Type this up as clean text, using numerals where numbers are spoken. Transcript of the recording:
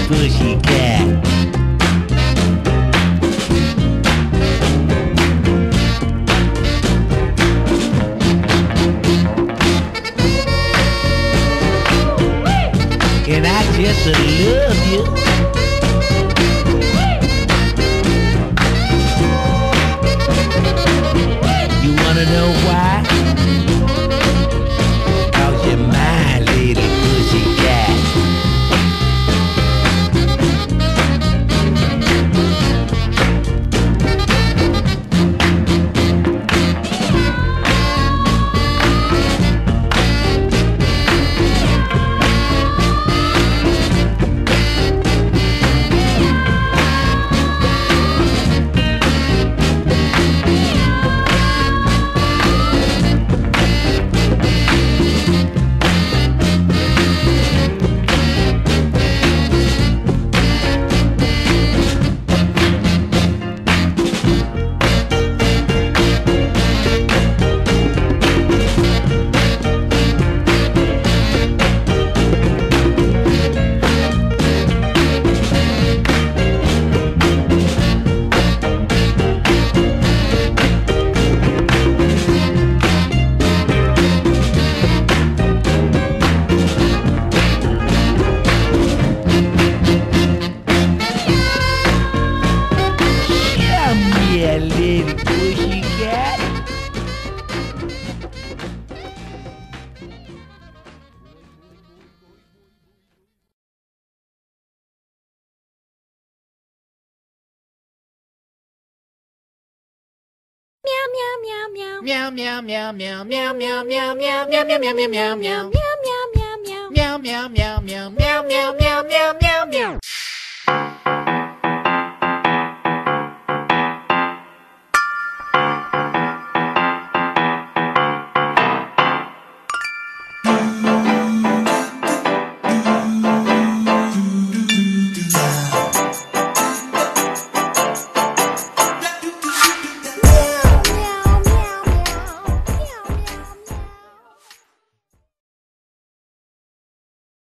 pussycat. And I just love you. You wanna know why? 'Cause you're my little pussycat. Little pussycat. Meow meow meow meow. Meow meow meow meow meow meow meow meow meow meow meow meow meow meow Meow meow meow meow. meow meow meow meow meow meow meow meow meow.